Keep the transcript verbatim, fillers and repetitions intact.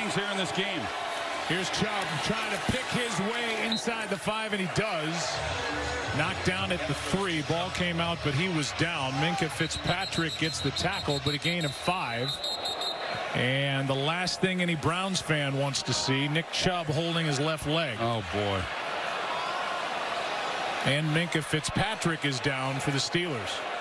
things here in this game. Here's Cubb trying to pick his way inside the five, and he does. Knocked down at the three. Ball came out, but he was down. Minkah Fitzpatrick gets the tackle, but a gain of five. And the last thing any Browns fan wants to see, Nick Chubb holding his left leg. Oh, boy. And Minkah Fitzpatrick is down for the Steelers.